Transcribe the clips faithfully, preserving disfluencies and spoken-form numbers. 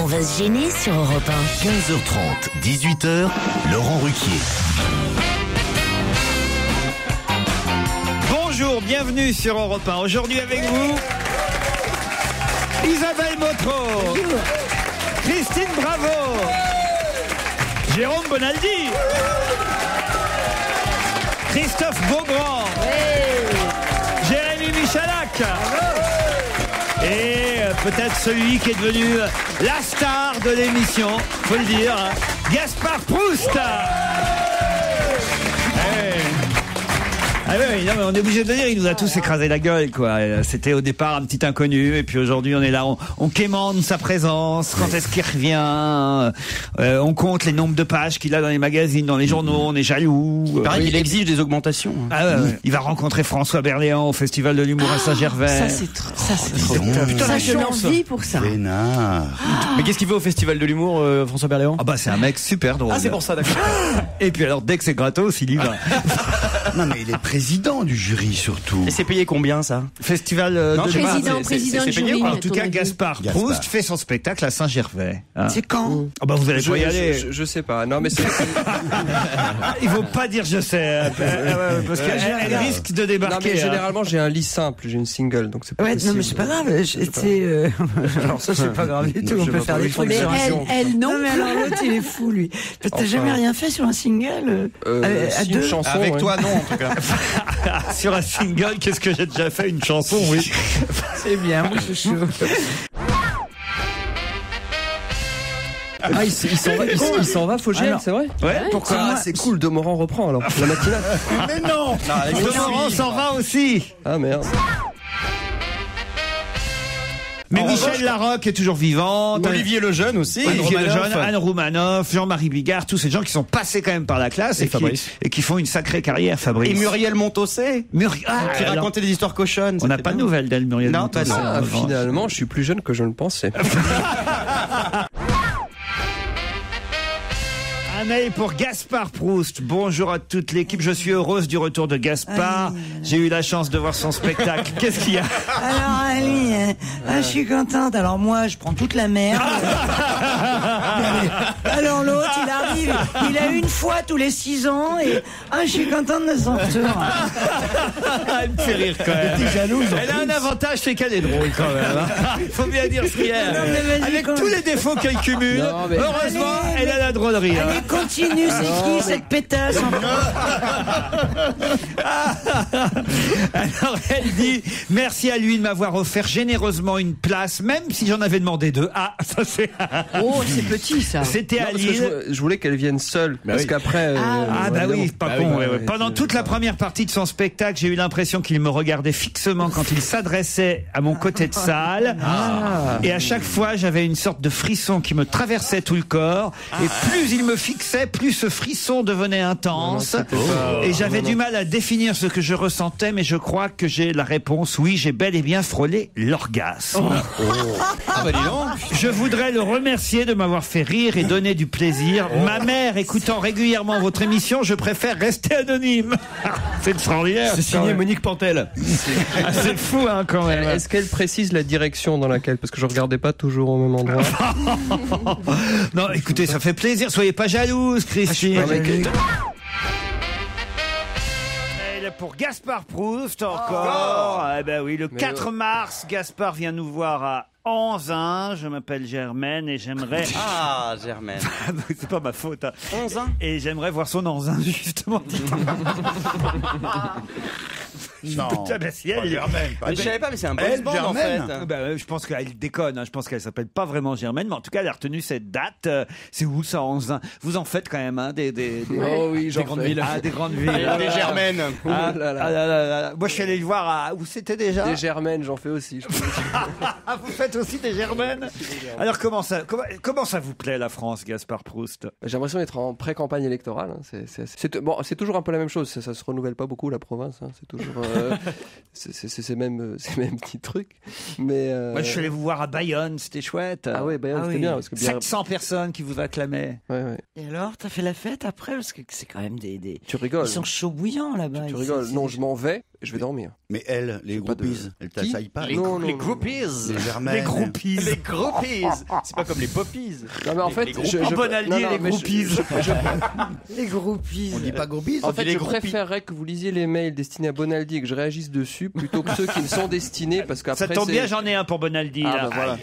On va se gêner sur Europe un. quinze heures trente, dix-huit heures, Laurent Ruquier. Bonjour, bienvenue sur Europe un. Aujourd'hui avec vous, Isabelle Motro, Christine Bravo, Jérôme Bonaldi, Christophe Beaugrand, Jérémy Michalak et peut-être celui qui est devenu la star de l'émission, faut le dire, Gaspard Proust. Ah oui, non, mais on est obligé de le dire, il nous a tous écrasé la gueule, quoi. C'était au départ un petit inconnu, et puis aujourd'hui on est là, on, on quémande sa présence, quand est-ce qu'il revient, euh, on compte les nombres de pages qu'il a dans les magazines, dans les journaux, on est jaloux. Pareil, Euh, il exige des augmentations. Ah ouais, ouais. Il va rencontrer François Berléand au Festival de l'humour à Saint-Gervais. Ça c'est trop, ça c'est trop. Putain, Ça la je chance. l'envie pour ça. Vénard. Mais qu'est-ce qu'il fait au Festival de l'humour, euh, François Berléand? Ah bah c'est un mec super drôle. Ah, c'est pour ça, d'accord. Et puis alors dès que c'est gratos, il y va. Non, mais il est président du jury, surtout. Et c'est payé combien, ça? Festival euh, Non, de je sais pas, Président, c'est- président c'est- du c'est payé, jury. quoi. En tout cas, Gaspard Gaspard. Proust fait son spectacle à Saint-Gervais. hein. C'est quand? Ah bah vous allez Je, pas y je- aller. je- je sais pas. Non, mais c'est. Il faut pas dire je sais, euh, euh, parce qu'elle elle risque de Non, débarquer. mais hein. généralement, j'ai un lit simple, j'ai une single, donc c'est pas Ouais, possible. non mais c'est pas grave. je- c'est, euh, alors ça c'est pas grave du tout. On Je peut vois faire pas, des ils font trucs des sur un Elle, émissions. elle non. Non mais alors l'autre il est fou lui. T'as Enfin. jamais rien fait sur un single euh, Euh, à, à si, deux une chanson. Avec ouais. toi, non, en tout cas. Sur un single, qu'est-ce que j'ai déjà fait? Une chanson, oui. C'est bien, moi je suis chaud. Ah, il, s- il s'en va, il, s- il s'en va, Fogiel, Alors. c'est vrai? Ouais, pourquoi? Ah, c'est cool, Demorand reprend alors. La matinale. Mais non, Laurent s'en va aussi. Ah merde. Mais En Michel revanche, Larocque est toujours vivante. Olivier Lejeune aussi. Olivier Anne Lejeune, Romanoff. Anne Roumanoff, Jean-Marie Bigard, tous ces gens qui sont passés quand même par la classe et, Et qui, Fabrice. et qui font une sacrée carrière, Fabrice. Et Muriel Montossé, Muriel. Ah, qui alors, racontait des histoires cochonnes. on n'a c'était pas de bien. nouvelles d'elle, Muriel. Non, Montossé, bah non. en Ah, revanche. finalement, je suis plus jeune que je ne le pensais. Un mail pour Gaspard Proust. Bonjour à toute l'équipe. Je suis heureuse du retour de Gaspard. J'ai eu la chance de voir son spectacle. Qu'est-ce qu'il y a? Alors Ali, hein, ah, je suis contente. Alors moi je prends toute la merde. Alors l'autre il arrive, il a une fois tous les six ans et ah je suis contente de son retour. Elle me fait rire quand même. Elle a un avantage, c'est qu'elle est drôle quand même. hein. Il faut bien dire ce qu'il y a. Non, mais vas-y, Avec quand- tous les défauts qu'elle cumule, Non, mais- heureusement, Allez, elle a la drôlerie. hein. Allez continue, c'est qui cette pétasse en Alors elle dit merci à lui de m'avoir offert généreusement une place, même si j'en avais demandé deux. Ah, ça c'est. Oh, c'est petit ça. C'était Non, à parce que je, Lille. voulais- je voulais qu'elle vienne seule, parce oui. qu'après. euh, Ah bah oui, évidemment. pas Bah con. oui, ouais, ouais. ouais, Pendant c'est- toute la première partie de son spectacle, j'ai eu l'impression qu'il me regardait fixement quand il s'adressait à mon côté de salle. Et à chaque fois, j'avais une sorte de frisson qui me traversait tout le corps. Et plus il me fixait, plus ce frisson devenait intense. Et j'avais du mal à définir ce que je ressentais, mais je crois que j'ai la réponse. Oui, j'ai bel et bien frôlé l'orgasme. Ah bah dis donc. Je voudrais le remercier de m'avoir fait rire et donner du plaisir. Ma mère écoutant régulièrement votre émission, je préfère rester anonyme. C'est extraordinaire. C'est quand signé même. Monique Pantel. Ah, c'est fou, hein, quand même. Est-ce qu'elle précise la direction dans laquelle? Parce que je regardais pas toujours au même endroit. Non, écoutez, ça fait plaisir. Soyez pas jalouse, Christine. Non, mais que- Mail pour Gaspard Proust, encore. Eh ben oui, le Mais quatre ouais. mars, Gaspard vient nous voir à Anzin. Je m'appelle Germaine et j'aimerais... Ah, Germaine. C'est pas ma faute. hein. onze ans. Et j'aimerais voir son Anzin, justement. Non. Putain, bah, si elle- Mais je savais pas, mais c'est un boys Elle, band en fait. Germaine Bah, euh, je pense qu'elle déconne. hein. Je pense qu'elle s'appelle pas vraiment Germaine, mais en tout cas, elle a retenu cette date. Euh, c'est où ça, Anzin? Vous en faites quand même, hein, des, des, des... Oh oui, j'en grandes fais. villes. Ah, des grandes villes. Des Germaines. Ah, Oh là là. ah là là là. Moi, je suis allé le voir à... Où c'était déjà? Des Germaines, j'en fais aussi. je peux- Ah, vous faites aussi des Germaines? Alors, comment ça, comment, comment ça vous plaît, la France, Gaspard Proust? J'ai l'impression d'être en pré-campagne électorale. hein. C'est, c'est, c'est, bon, c'est toujours un peu la même chose. Ça, ça se renouvelle pas beaucoup, la province. hein. C'est toujours. euh, c'est, c'est, c'est, c'est même, euh, c'est même petit truc. Mais. euh, Moi, je suis allé vous voir à Bayonne, c'était chouette. Ah ouais, Bayonne, Ah c'était oui. bien. Parce que bien... sept cents personnes qui vous acclamaient. Ouais, ouais. Et alors, t'as fait la fête après parce que c'est quand même des, des... Tu rigoles. Ils sont chauds bouillants là-bas. Tu Ils- rigoles. c'est- Non, c'est- je m'en vais. Je vais dormir. Mais elle, les pas de- groupies, elles Qui t'assaillent pas. Les, Non, non, les non. groupies. Les germaines. Les groupies. Les groupies. C'est pas comme les poppies. Non mais en Les- fait, les je, En je- Bonaldi non, et non, les mais je- groupies. Les groupies. On dit pas groupies, En on fait, dit les je groupies. préférerais que vous lisiez les mails destinés à Bonaldi et que je réagisse dessus plutôt que ceux qui me sont destinés parce qu'après Ça tombe c'est- bien, j'en ai un pour Bonaldi. Ah, là. bah, voilà.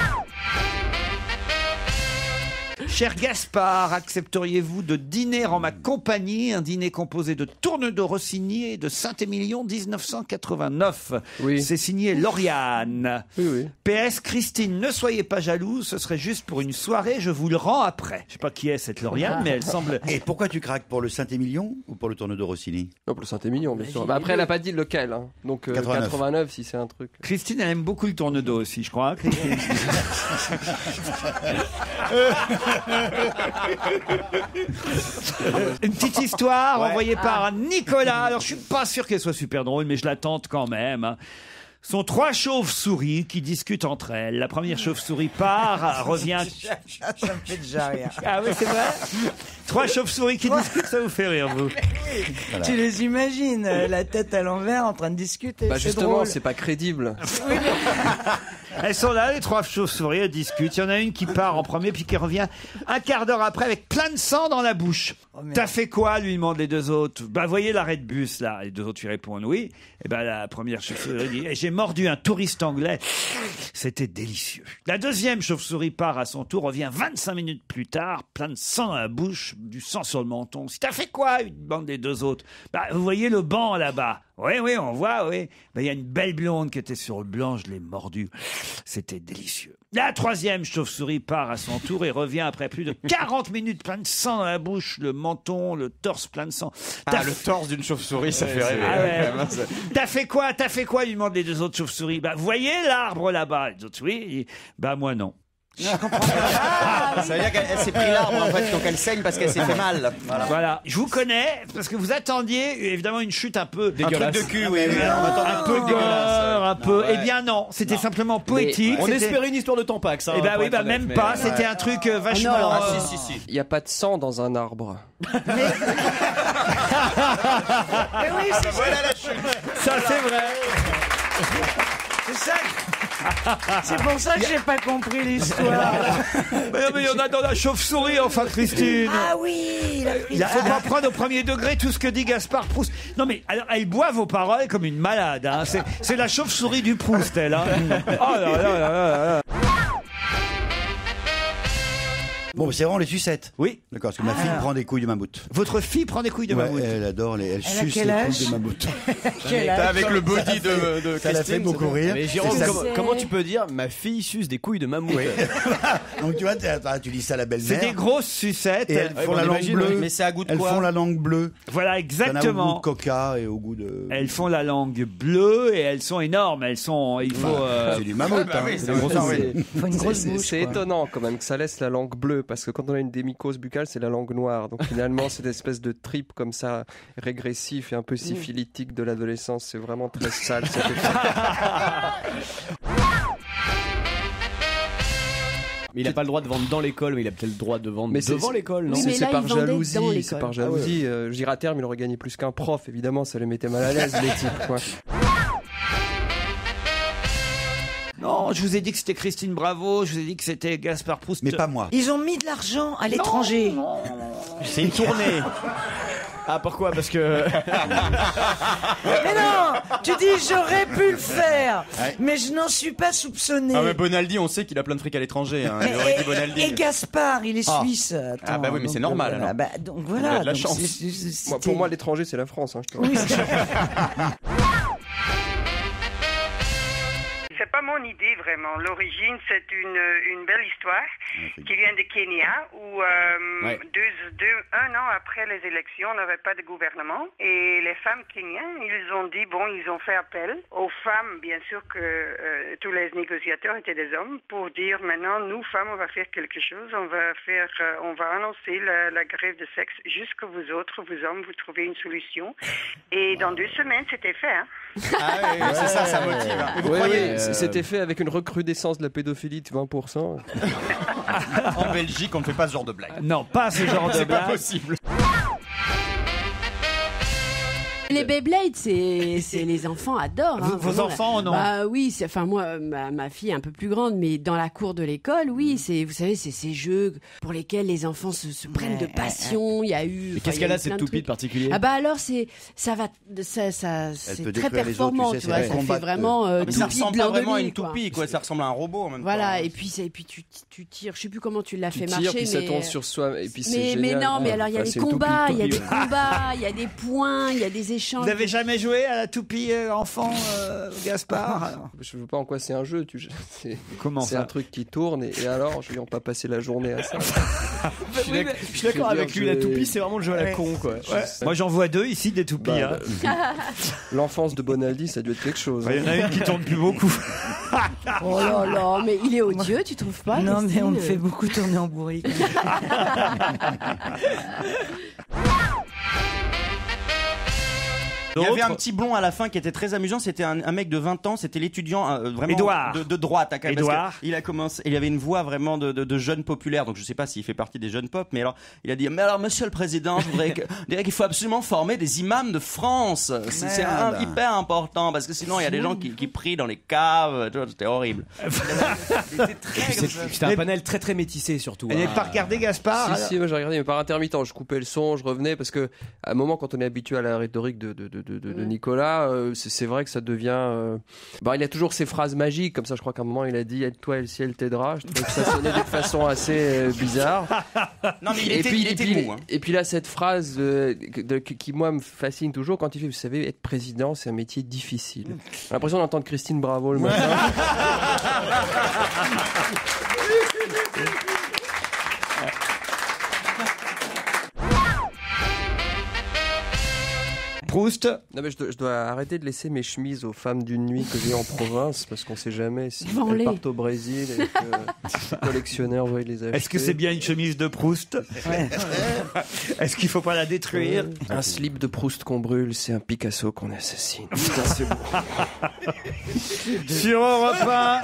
Cher Gaspard, accepteriez-vous de dîner en ma compagnie, un dîner composé de Tourne-de Rossini et de Saint-Émilion dix-neuf cent quatre-vingt-neuf? Oui. C'est signé Lauriane. Oui, oui. P S, Christine, ne soyez pas jalouse, ce serait juste pour une soirée, je vous le rends après. Je sais pas qui est cette Lauriane, mais elle semble... Et pourquoi tu craques pour le Saint-Émilion ou pour le tourne de Rossini? Non, pour le Saint-Émilion, bien sûr. Bah, après, elle a pas dit lequel. Hein. Donc euh, quatre-vingt-neuf. quatre-vingt-neuf, si c'est un truc. Christine, elle aime beaucoup le tourne-dos aussi, je crois. Christine. Une petite histoire envoyée par Nicolas. Alors, je suis pas sûr qu'elle soit super drôle, mais je la tente quand même. hein. Sont trois chauves-souris qui discutent entre elles. La première chauve-souris part, revient... Ça me fait déjà rire. Ah oui, c'est vrai. Trois chauves-souris qui discutent, ça vous fait rire, vous? Tu les imagines, euh, la tête à l'envers, en train de discuter. Bah c'est justement, drôle. c'est pas crédible. Elles sont là, les trois chauves-souris, elles discutent. Il y en a une qui part en premier, puis qui revient un quart d'heure après avec plein de sang dans la bouche. Oh, merde. T'as fait quoi, lui demandent les deux autres. Bah, voyez l'arrêt de bus, là. Les deux autres lui répondent oui. Et ben, la première chauve-souris dit, j'ai mordu un touriste anglais. C'était délicieux. La deuxième chauve-souris part à son tour, revient vingt-cinq minutes plus tard, plein de sang à la bouche, du sang sur le menton. Si t'as fait quoi, lui demandent les deux autres. Bah, vous voyez le banc là-bas. Oui, oui, on voit, oui. Ben, il y a une belle blonde qui était sur le blanc, je l'ai mordue. C'était délicieux. La troisième chauve-souris part à son tour et revient après plus de quarante minutes, plein de sang dans la bouche, le menton, le torse plein de sang. T'as Ah, le torse d'une chauve-souris, ça fait rêver. Ah ouais. quand même, hein, ça- T'as fait quoi T'as fait quoi lui demandent les deux autres chauves-souris. Bah, vous voyez l'arbre là-bas. Les autres, oui. Et, bah, moi, non. Ça veut dire qu'elle elle s'est pris l'arbre en fait, donc elle saigne parce qu'elle s'est fait mal. Voilà. Voilà. Je vous connais parce que vous attendiez évidemment une chute un peu... Un truc de cul, oui. oui. Un peu gore, un peu... Ouais. Eh bien non, c'était simplement poétique. On c'était- espérait une histoire de Tampax. Hein, Eh ben pour oui, être bah honnête, même mais- pas. C'était un truc euh, vachement... Ah euh, si, si, si. Il n'y a pas de sang dans un arbre. Mais oui, c'est Voilà la chute. Ça, c'est vrai. c'est ça. C'est pour ça que j'ai pas compris l'histoire. Mais non, mais il y en a dans la chauve-souris, enfin, Christine. Ah oui, il a pris Il faut pas prendre au premier degré tout ce que dit Gaspard Proust. Non mais alors, elle boit vos paroles comme une malade. Hein. C'est, c'est la chauve-souris du Proust, elle. Hein. Oh là là là là là. Bon, c'est vraiment les sucettes. Oui. D'accord, parce que ma fille prend des couilles de mammouth. Votre fille prend des couilles de Ouais, mammouth. elle adore les, elle, Elle a suce quel les âge couilles de mammouth. Quel âge Avec le body de, de Ça l'a fait Christine, beaucoup ça rire. Mais Jérôme, Et ça- comment, comment tu peux dire ma fille suce des couilles de mammouth? Donc tu vois, t'es- attends, tu dis ça à la C'est belle-mère. des grosses sucettes. Et elles Ouais, font bon, la on langue imagine, bleue. Mais c'est à goût de Elles quoi? font la langue bleue. Voilà, Ça n'a au goût exactement. de coca et au goût de. Elles font la langue bleue et elles sont énormes. Elles sont. Il faut. euh, C'est du mammouth. bah hein. oui, C'est c'est des grosses ça, langues. oui. Faut une grosse C'est- bouche. C'est quoi. étonnant quand même que ça laisse la langue bleue parce que quand on a une démycose buccale, c'est la langue noire. Donc finalement, cette espèce de trip comme ça régressif et un peu syphilitique de l'adolescence, c'est vraiment très sale. cette époque. Mais il a pas le droit de vendre dans l'école, mais il a peut-être le droit de vendre Mais c'est- devant l'école, non? Oui, C'est mais c'est là, par il vendait dans jalousie, l'école. c'est par Ah jalousie. Euh, je dirais à terme, il aurait gagné plus qu'un prof, évidemment, ça les mettait mal à l'aise les types. Quoi. Non, je vous ai dit que c'était Christine Bravo. Je vous ai dit que c'était Gaspard Proust. Mais pas moi. Ils ont mis de l'argent à l'étranger. C'est une tournée. Ah, pourquoi? Parce que. Mais non, tu dis j'aurais pu le faire, mais je n'en suis pas soupçonné. Ah, mais Bonaldi, on sait qu'il a plein de fric à l'étranger. Hein. Mais- Il aurait dit et, Bonaldi. et Gaspard, il est Ah. suisse. Attends, Ah bah oui, mais donc, c'est normal, voilà, alors. bah, donc Il a voilà. de la donc chance. c'est- c'est- c'est- Moi, pour moi, l'étranger, c'est la France. Hein, je te Oui, rassure. c'est- C'est pas mon idée vraiment. L'origine, c'est une, une belle histoire qui vient de Kenya où euh, Ouais. deux, deux, un an après les élections, on n'avait pas de gouvernement et les femmes kenyans, ils ont dit bon, ils ont fait appel aux femmes, bien sûr que euh, tous les négociateurs étaient des hommes pour dire maintenant nous femmes on va faire quelque chose, on va faire, euh, on va annoncer la, la grève de sexe jusque vous autres, vous hommes, vous trouvez une solution et dans deux semaines c'était fait. Hein. Ah oui, c'est ça, ça motive. hein. Et vous Oui, croyez oui, c- c'était fait avec une recrudescence de la pédophilie de vingt pour cent. en Belgique, on ne fait pas ce genre de blague. Non, pas ce genre de C'est pas blague. possible. Les Beyblade, c'est, c'est les enfants adorent. Hein, vos enfants, non? Bah oui, c'est, enfin moi, ma, ma fille est un peu plus grande, mais dans la cour de l'école, oui, c'est, vous savez, c'est ces jeux pour lesquels les enfants se, se prennent de passion. Il y a eu. Mais qu'est-ce qu'elle a cette toupie de particulier? Ah bah alors c'est, ça va, ça, ça, c'est peut très détruire les autres, performant, tu sais, tu vois, c'est ça des fait combats de- vraiment. Euh, Mais ça toupie de ressemble l'heure pas de vraiment à nuit, une quoi. toupie, quoi. Ça ressemble à un robot en même temps. Voilà, et puis, c'est- et puis tu, tu tires, je sais plus comment tu l'as Tu fait tires, marcher, puis ça mais. tourne sur soi, et puis c'est Mais, mais génial. non, mais alors il y a Enfin, des c'est une toupie, combats, il y a toupie, des ouais. combats, il y a des points, il y a des échanges. Vous avez jamais joué à la toupie euh, enfant, euh, Gaspard? Je veux pas en quoi c'est un jeu. Tu... C'est, Comment c'est ça? un truc qui tourne, et, et alors, je vais pas passer la journée à ça. Je suis d'accord- je suis d'accord Je veux avec dire, lui, la je- toupie, c'est vraiment le jeu à la con, quoi. Ouais. Moi j'en vois deux ici, des toupies. Bah, hein. L'enfance de Bonaldi, ça a dû être quelque chose. Enfin, il y en a hein. une qui tourne plus beaucoup. Oh là là, mais il est odieux, tu trouves pas? Non, mais on me Christine fait beaucoup tourner en bourrique. Il y avait un D'autres? petit blond à la fin qui était très amusant. C'était un, un mec de vingt ans. C'était l'étudiant euh, vraiment Édouard. de, de droite. À, parce que Édouard. Il a commencé. Il avait une voix vraiment de, de, de jeune populaire. Donc je sais pas s'il fait partie des jeunes pop, mais alors il a dit mais alors Monsieur le Président, je voudrais que, je dirais qu'il faut absolument former des imams de France. C'est, c'est un- Merde. hyper important parce que sinon il y a des gens qui, qui prient dans les caves. Tu vois, c'était horrible. Il était très comme ça. C'était un panel très très métissé surtout. Elle hein. n'est pas regardé Gaspard? Si, si, moi j'ai regardé, mais par intermittent. Je coupais le son, je revenais, parce que à un moment, quand on est habitué à la rhétorique de, de, de, de, de Nicolas, euh, c'est, c'est vrai que ça devient. Euh... Bah, il a toujours ces phrases magiques, comme ça, je crois qu'à un moment, il a dit aide-toi et le ciel t'aidera. Je trouvais que ça sonnait d'une façon assez euh, bizarre. Non mais il Et était, puis, il et, était puis, mou. Hein. et puis là, cette phrase euh, de- qui, qui, moi, me fascine toujours quand il fait, vous savez, être président, c'est un métier difficile. J'ai l'impression d'entendre Christine Bravo le matin. Proust? Non, mais je dois, je dois arrêter de laisser mes chemises aux femmes d'une nuit que j'ai en province, parce qu'on sait jamais si Vends-les. elles partent au Brésil et que les collectionneurs veuillent les acheter. Est-ce que c'est bien une chemise de Proust? Est-ce qu'il faut pas la détruire? Un slip de Proust qu'on brûle, c'est un Picasso qu'on assassine. Putain, c'est beau. Sur Europe un.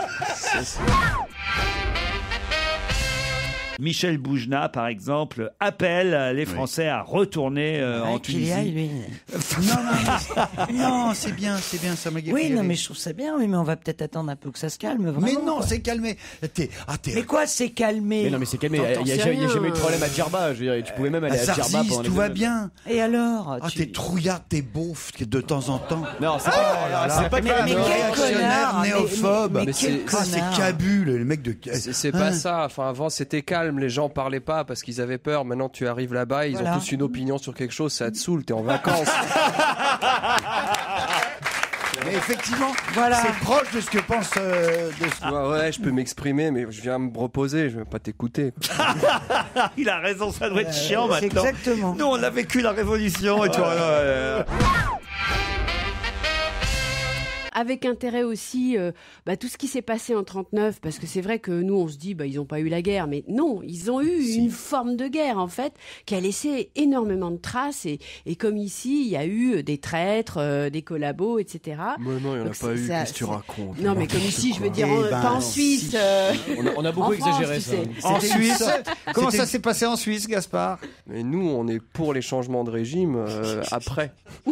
Michel Boujna, par exemple, appelle les Français à retourner euh, en Qu'il y aille, Tunisie. lui. Non, non, mais- non, c'est bien, c'est bien, ça m'a guéri. Oui, non, mais je trouve ça bien, oui, mais on va peut-être attendre un peu que ça se calme, vraiment. Mais non, quoi. c'est calmé. T'es, ah, t'es, Mais quoi, c'est calmé? Mais non, mais c'est calmé. T'entends Il n'y a, c'est il y a rien. jamais eu de problème à Djerba. Je veux dire, tu pouvais même à aller à Djerba Sarzis, pendant les tout va deux- bien. Et alors? Ah, tu- t'es trouillard, t'es beauf de temps en temps. Non, c'est pas. c'est pas Mais, que- mais non, quel réactionnaire, connard! mais- néophobe. Mais, mais Mais quel c'est- Ah, c'est connard! Cabu, le mec de. C'est, c'est Hein pas ça. Enfin, avant, c'était calme. Les gens parlaient pas parce qu'ils avaient peur. Maintenant, tu arrives là-bas, ils Voilà. ont tous une opinion sur quelque chose. Ça te saoule. T'es en vacances. Mais effectivement, Voilà. c'est proche de ce que pense. euh, de ce- Ouais, ouais, je peux m'exprimer, mais je viens me reposer. Je vais pas t'écouter. quoi. Il a raison, ça doit être chiant C'est maintenant. exactement. Nous, on a vécu la Révolution et tout. euh, Avec intérêt aussi, euh, bah, tout ce qui s'est passé en trente-neuf, parce que c'est vrai que nous, on se dit, bah, ils n'ont pas eu la guerre, mais non, ils ont eu une forme de guerre, en fait, qui a laissé énormément de traces, et, et comme ici, il y a eu des traîtres, euh, des collabos, et cetera. Mais non, il y en a Donc, pas c'est- eu. ça- Qu'est-ce que tu c'est- racontes? Non, mais comme ici, je veux dire, Eh en- ben, pas en non, Suisse. si. euh, On a, on a beaucoup en France, exagéré tu ça. sais. En C'était Suisse? une- Comment c'était ça une- s'est passé en Suisse, Gaspard? Mais nous, on est pour les changements de régime euh, après.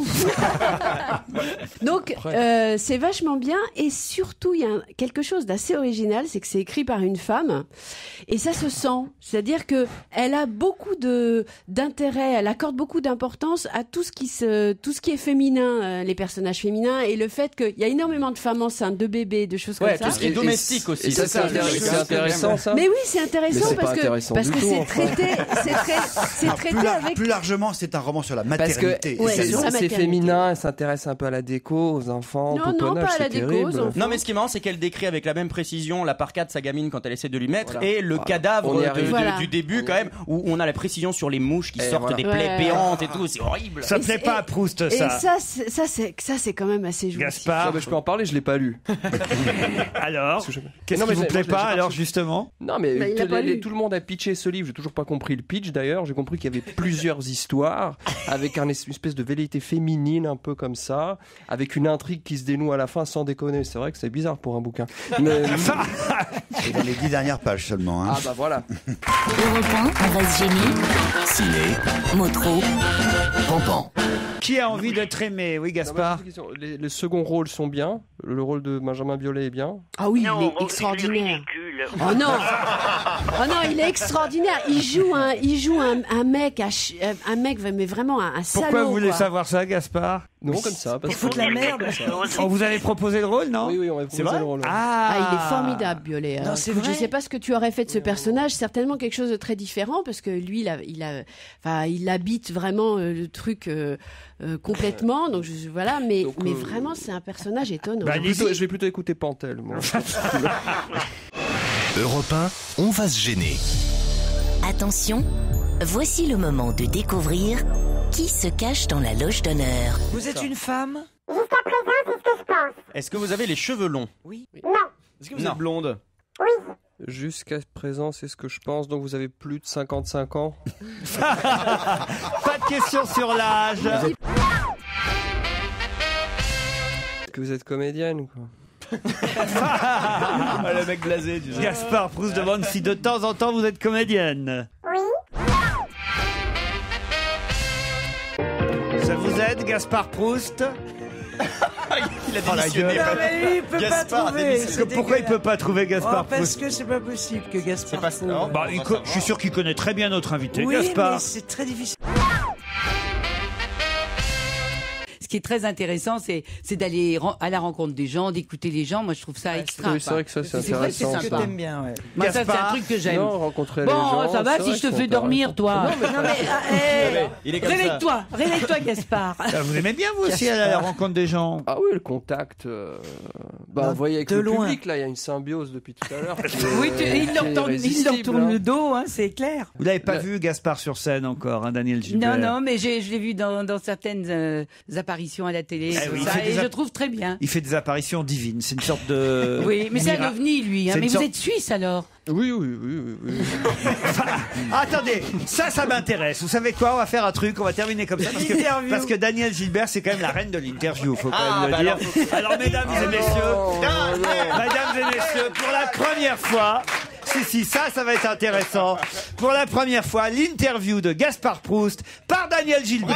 Donc, euh, c'est vachement bien. Et surtout, il y a un- quelque chose d'assez original, c'est que c'est écrit par une femme. Et ça se sent. C'est-à-dire que elle a beaucoup de, d'intérêt, elle accorde beaucoup d'importance à tout ce qui se, tout ce qui est féminin, euh, les personnages féminins, et le fait qu'il y a énormément de femmes enceintes, de bébés, de choses Ouais, comme tout ça. ce qui est domestique aussi. Et ça, c'est, ça, intér- c'est- c'est intéressant, ça. Mais oui, c'est intéressant Mais c'est parce pas que, intéressant parce du que tout, c'est enfin. traité, c'est, trai- c'est Ah, traité plus, lar- avec. plus largement, c'est un roman sur la Parce maternité. que Ouais, c'est, sur la c'est maternité. féminin, elle s'intéresse un peu à la déco, aux enfants, Non, au non, pouponnage, pas à la c'est déco, terrible. aux enfants. Non mais ce qui est marrant c'est qu'elle décrit avec la même précision la parka de sa gamine quand elle essaie de lui mettre Voilà. et le Voilà. cadavre On y de- arrive. de- Voilà. du début quand même où on a la précision sur les mouches qui Et sortent voilà. des plaies Ouais. béantes et tout, c'est horrible. Ça Et plaît c'est- pas à Proust, Et ça. ça, c'est, ça, c'est, ça, c'est quand même assez jouissif. Ah, Gaspard, bah, je peux en parler, je l'ai pas lu. alors, Parce que je- qu'est-ce Non, qui mais vous j'ai- plaît moi, je l'ai- pas, j'ai pas alors, reçu. justement? Non, mais Bah, il tout, l'a pas les- lu. tout le monde a pitché ce livre. J'ai toujours pas compris le pitch d'ailleurs. J'ai compris qu'il y avait plusieurs histoires avec un, es- une espèce de velléité féminine un peu comme ça, avec une intrigue qui se dénoue à la fin sans déconner. C'est vrai que c'est bizarre pour un bouquin. Mais- C'est dans les dix dernières pages seulement. Hein. ah bah voilà. Europe un, on va se gêner. Ciné, Motro. Pampan. Qui a envie d'être aimé? Oui, Gaspard. Non, mais j'ai une question. les, les seconds rôles sont bien. Le, le rôle de Benjamin Biolay est bien. Ah oui, Non, il est oh, extraordinaire. ridicule. Oh non Oh non, il est extraordinaire. Il joue un, il joue un, un mec, à ch- un mec, mais vraiment un, un salaud. Pourquoi vous voulez quoi. savoir ça, Gaspard? Non, comme ça. Parce Pour foutre la merde. On vous avait proposé le rôle, non? Oui, oui, on va proposer le rôle. ouais. Ah, il est formidable, Biolay. Non, Euh, c'est écoute, vrai. Je sais pas ce que tu aurais fait de ce personnage. Certainement quelque chose de très différent parce que lui, il a, il a, enfin, il habite vraiment euh, le truc euh, euh, complètement. Donc je, voilà, mais, Donc, mais euh, vraiment, c'est un personnage étonnant. Bah, Je vais plutôt- je vais plutôt écouter Pantel. moi. Europe un, on va se gêner. Attention, voici le moment de découvrir qui se cache dans la loge d'honneur. Vous êtes une femme? Est-ce que vous avez les cheveux longs? Oui. Est-ce que vous Non. êtes blonde? Jusqu'à présent, c'est ce que je pense. Donc vous avez plus de cinquante-cinq ans. Pas de question sur l'âge. Est-ce que vous êtes comédienne quoi? Ah, le mec blasé, tu sais. Gaspard Proust demande si de temps en temps vous êtes comédienne. Oui. Ça vous aide, Gaspard Proust? Il a Oh, la démissionné. gueule. Non, mais lui, il peut Gaspard pas a trouver. démissionné. c'est Pourquoi il peut pas trouver Oh, Gaspard parce Proust? que c'est pas possible que Gaspard. pas- trouve. non. Bah, On il va co- savoir. je suis sûr qu'il connaît très bien notre invité, Oui, Gaspard. mais c'est très difficile. Ce qui est très intéressant, c'est c'est d'aller ren- à la rencontre des gens, d'écouter les gens. Moi, je trouve ça extra. Oui, c'est vrai que ça, c'est C'est vrai que c'est intéressant. Que sympa. t'aimes bien, ouais. Moi, ça, c'est un Gaspard. truc que j'aime. Non, rencontrer les gens. Bon, ça va c'est si vrai je te qu'ils fais sont dormir, toi. Non, mais ah, hey, Il est comme ça. Réveille-toi, réveille-toi, Gaspard. Ah, vous aimez bien, vous aussi, aller à la rencontre des gens? Ah oui, le contact. euh, Bah, Non, vous voyez avec de le loin. public, là, il y a une symbiose depuis tout à l'heure. qui est- Oui, tu- il qui leur est tourne, il leur irrésistible, tourne hein. le dos, hein, c'est clair. Vous l'avez pas Le- vu, Gaspard, sur scène encore, hein, Daniel Gilbert? Non, non, mais j'ai- je l'ai vu dans, dans certaines euh, apparitions à la télé, Ah tout oui, il ça, fait des et app- je trouve très bien. Il fait des apparitions divines. C'est une sorte de. Oui, mais c'est un mira- ovni, lui. Hein. c'est Mais une vous sorte- êtes suisse, alors? Oui, oui, oui, oui. oui. Attendez, ça, ça m'intéresse. Vous savez quoi? On va faire un truc. On va terminer comme ça parce que, L'interview. parce que Daniel Gilbert, c'est quand même la reine de l'interview. Faut quand Ah, même le bah dire. alors, Alors, mesdames et messieurs, mesdames et messieurs, pour la première fois. Si, si, ça, ça va être intéressant. Pour la première fois, l'interview de Gaspard Proust par Daniel Gilbert.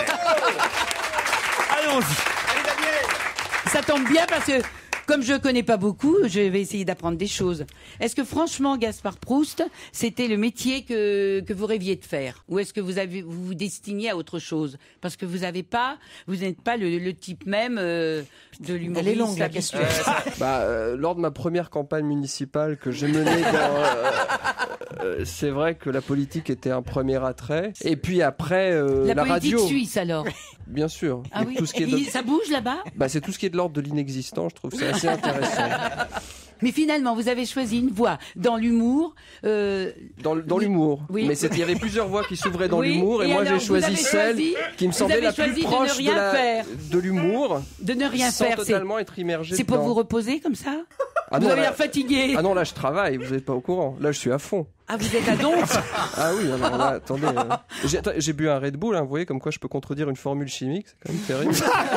Allons-y. Ça tombe bien parce que, comme je connais pas beaucoup, je vais essayer d'apprendre des choses. Est-ce que franchement, Gaspard Proust, c'était le métier que, que vous rêviez de faire? Ou est-ce que vous avez, vous vous destiniez à autre chose? Parce que vous avez pas, vous n'êtes pas le, le type même euh, de l'humoriste. Elle est longue, la habituel. question. Bah, euh, lors de ma première campagne municipale que j'ai menée dans, euh, euh, c'est vrai que la politique était un premier attrait. Et puis après, euh, La, la, politique radio, suisse, alors. bien sûr. Ah oui. Tout ce qui est Et de- il- ça bouge là-bas? bah, c'est tout ce qui est de l'ordre de l'inexistant. Je trouve ça assez intéressant. Mais finalement, vous avez choisi une voie dans l'humour. euh, Dans, l- dans l'humour. Oui. Mais c'est- il y avait plusieurs voies qui s'ouvraient dans Oui, l'humour et, et moi alors, j'ai vous choisi avez celle choisi- qui me vous semblait avez la plus choisi de ne proche de, rien la- faire. de l'humour. de ne rien sans faire. C'est totalement être immergé c'est pour dedans. vous reposer comme ça? Ah Vous non, avez là- l'air fatigué. Ah non, là je travaille, vous n'êtes pas au courant. Là je suis à fond. Ah, vous êtes à Donf? Ah oui, alors là, attendez. euh, J'ai attends, j'ai bu un Red Bull, hein, vous voyez, comme quoi je peux contredire une formule chimique, c'est quand même terrible.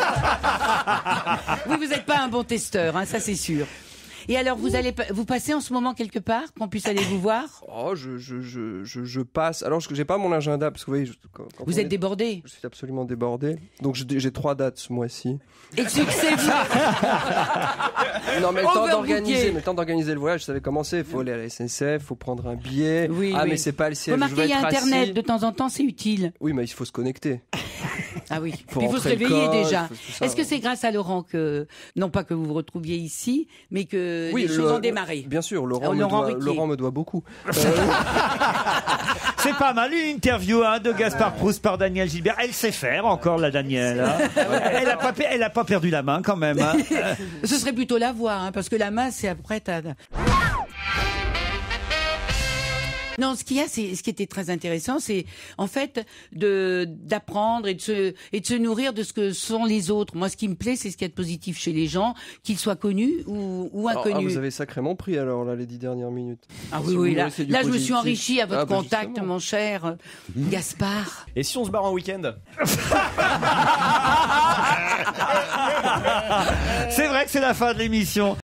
Oui, vous n'êtes pas un bon testeur, hein, ça c'est sûr. Et alors, vous allez, pa- vous passez en ce moment quelque part, qu'on puisse aller vous voir? Oh, je, je, je, je, je passe. Alors, je j'ai pas mon agenda, parce que vous voyez, je- quand, quand Vous on êtes est- débordé. Je suis absolument débordé. Donc, j'ai j'ai trois dates ce mois-ci. Et le succès, vous... Non, mais le temps Overbooké. d'organiser, mais le temps d'organiser le voyage, ça avait commencé. Il faut aller à la S N C F, il faut prendre un billet. Oui, ah, oui. mais c'est pas le siège. Remarquez, je vais il y a être Internet, assis. de temps en temps, c'est utile. Oui, mais il faut se connecter. Ah oui. Faut Puis il faut se rentrer le réveiller code, déjà. faut tout ça, Est-ce que ouais. c'est grâce à Laurent que, non pas que vous vous retrouviez ici, mais que Oui, les le- choses ont démarré? Bien sûr, Laurent, Euh, me, Laurent doit, Ruquier. Laurent me doit beaucoup. Euh, C'est pas mal, une interview hein, de Gaspard Proust par Daniel Gilbert. Elle sait faire encore, la Danielle. hein. Elle a pas, pe- elle a pas perdu la main quand même. hein. Ce serait plutôt la voix, hein, parce que la main, c'est après. t'as- Non, ce qu'il y a, c'est ce qui était très intéressant, c'est en fait de d'apprendre et de se et de se nourrir de ce que sont les autres. Moi, ce qui me plaît, c'est ce qu'il y a de positif chez les gens, qu'ils soient connus ou, ou alors, ah, inconnus. vous avez sacrément pris alors, là, les dix dernières minutes. Ah Si oui, vous oui, voulez, là, c'est du là je me positif. suis enrichi à votre Ah, bah, contact, justement. mon cher euh, Gaspard. Et si on se barre en week-end? C'est vrai que c'est la fin de l'émission.